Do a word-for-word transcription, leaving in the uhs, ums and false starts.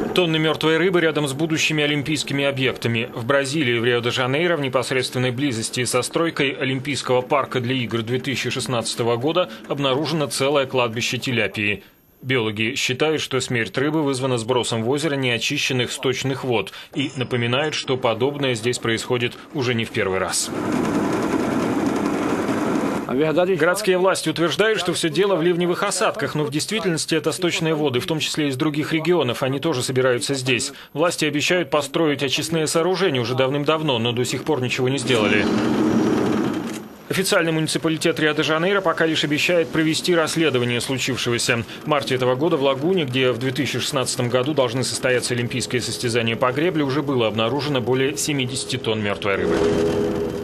Тонны мертвой рыбы рядом с будущими олимпийскими объектами. В Бразилии, в Рио-де-Жанейро, в непосредственной близости со стройкой Олимпийского парка для игр две тысячи шестнадцатого года обнаружено целое кладбище тиляпии. Биологи считают, что смерть рыбы вызвана сбросом в озеро неочищенных сточных вод и напоминают, что подобное здесь происходит уже не в первый раз. Городские власти утверждают, что все дело в ливневых осадках, но в действительности это сточные воды, в том числе из других регионов. Они тоже собираются здесь. Власти обещают построить очистные сооружения уже давным-давно, но до сих пор ничего не сделали. Официальный муниципалитет Рио-де-Жанейро пока лишь обещает провести расследование случившегося. В марте этого года в лагуне, где в две тысячи шестнадцатом году должны состояться олимпийские состязания по гребле, уже было обнаружено более семидесяти тонн мертвой рыбы.